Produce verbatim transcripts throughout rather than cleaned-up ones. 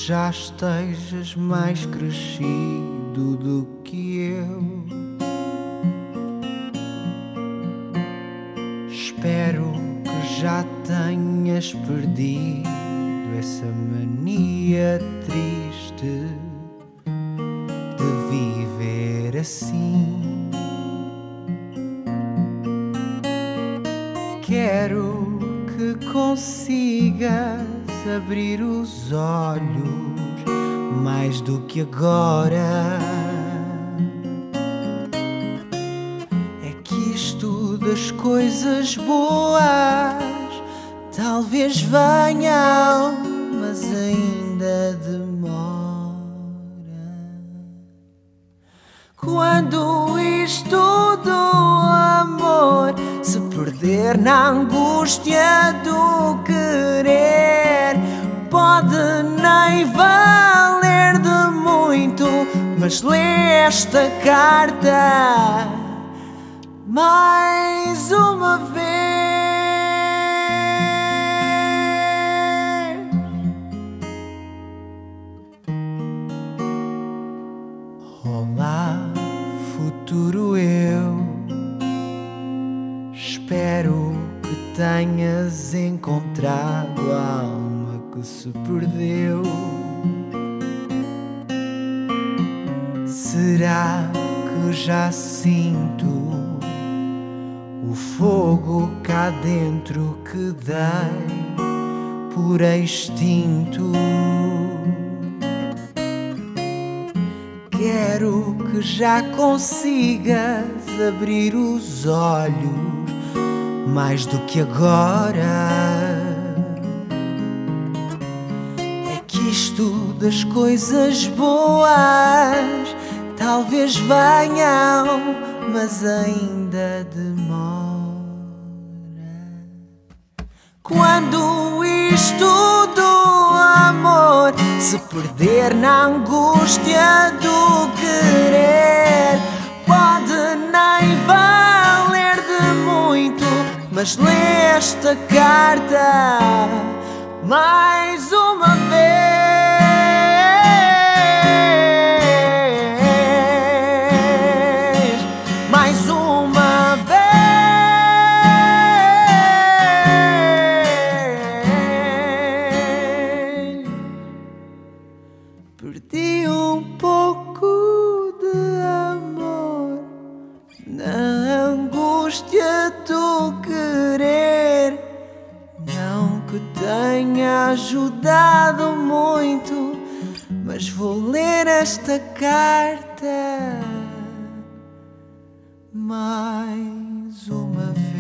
já estejas mais crescido do que eu. Espero que já tenhas perdido essa mania triste de viver assim. Quero que consigas abrir os olhos mais do que agora. É que isto das coisas boas talvez venham, mas ainda demora. Quando isto do amor se perder na angústia do querer, pode nem valer de muito, mas lê esta carta mais uma vez. Olá, futuro eu. Espero que tenhas encontrado a alma que se perdeu. Será que já sinto o fogo cá dentro que dei por extinto? Quero que já consigas abrir os olhos mais do que agora. É que isto das coisas boas talvez venham, mas ainda demora. Quando isto do amor se perder na angústia do querer, pode nem valer de muito, mas lê esta carta mais uma vez. Mais uma vez. Perdi um pouco de amor na angústia do querer. Não que tenha ajudado muito, mas vou ler esta carta mais uma vez.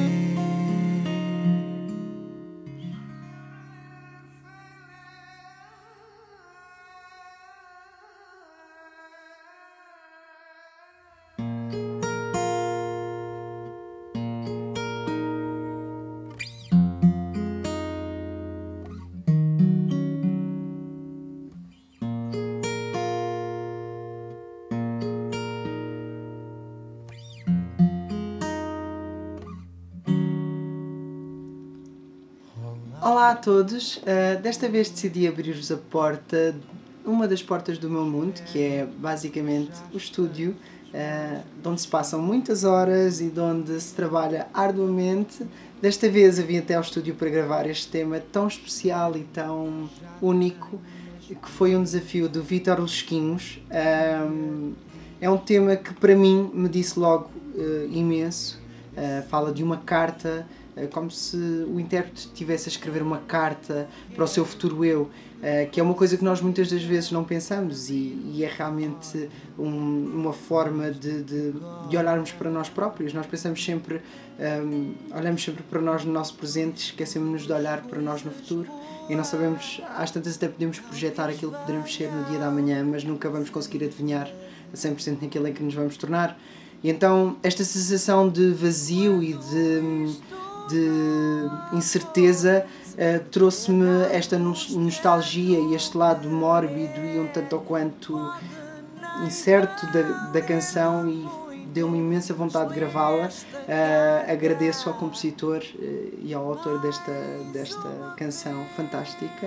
Olá a todos, uh, desta vez decidi abrir-vos a porta, uma das portas do meu mundo, que é basicamente o estúdio, uh, de onde se passam muitas horas e de onde se trabalha arduamente. Desta vez eu vim até ao estúdio para gravar este tema tão especial e tão único, que foi um desafio do Vítor Lesquinhos. Um, é um tema que para mim me disse logo uh, imenso, uh, fala de uma carta, como se o intérprete estivesse a escrever uma carta para o seu futuro eu, que é uma coisa que nós muitas das vezes não pensamos, e, e é realmente um, uma forma de, de, de olharmos para nós próprios. Nós pensamos sempre, um, olhamos sempre para nós no nosso presente, esquecemos-nos de olhar para nós no futuro, e não sabemos, às tantas até podemos projetar aquilo que poderemos ser no dia da manhã, mas nunca vamos conseguir adivinhar a cem por cento naquilo em que nos vamos tornar. E então esta sensação de vazio e de de incerteza uh, trouxe-me esta nostalgia e este lado mórbido e um tanto ou quanto incerto da, da canção, e deu-me imensa vontade de gravá-la. Uh, agradeço ao compositor uh, e ao autor desta, desta canção fantástica.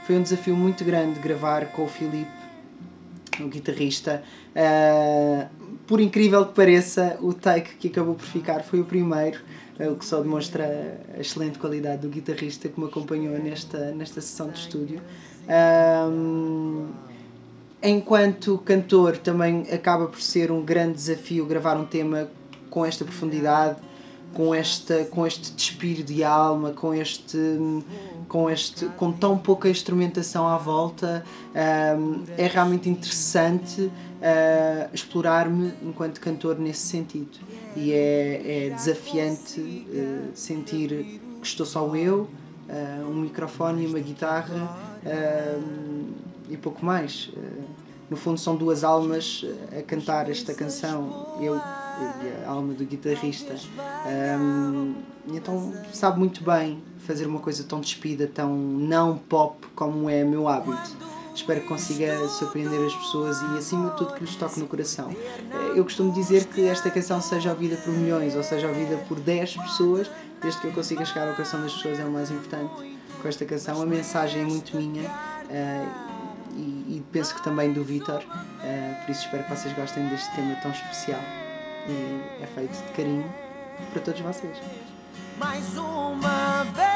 Foi um desafio muito grande gravar com o Filipe, o guitarrista. Uh, por incrível que pareça, o take que acabou por ficar foi o primeiro, o que só demonstra a excelente qualidade do guitarrista que me acompanhou nesta, nesta sessão de estúdio. Um, enquanto cantor, também acaba por ser um grande desafio gravar um tema com esta profundidade, com, esta, com este despir de alma, com, este, com, este, com tão pouca instrumentação à volta. Um, é realmente interessante uh, explorar-me enquanto cantor nesse sentido. E é, é desafiante uh, sentir que estou só eu, uh, um microfone e uma guitarra uh, e pouco mais. Uh, no fundo são duas almas a cantar esta canção, eu e a alma do guitarrista. Um, então sabe muito bem fazer uma coisa tão despida, tão não pop como é meu hábito. Espero que consiga surpreender as pessoas e, acima de tudo, que lhes toque no coração. Eu costumo dizer que esta canção seja ouvida por milhões ou seja ouvida por dez pessoas, desde que eu consiga chegar ao coração das pessoas é o mais importante. Com esta canção a mensagem é muito minha uh, e, e penso que também do Vítor, uh, por isso espero que vocês gostem deste tema tão especial e é feito de carinho para todos vocês. Mais uma vez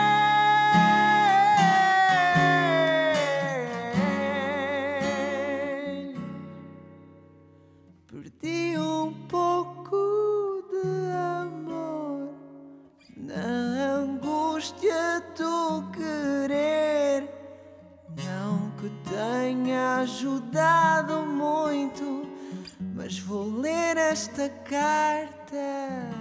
perdi um pouco de amor na angústia do querer. Não que tenha ajudado muito, mas vou ler esta carta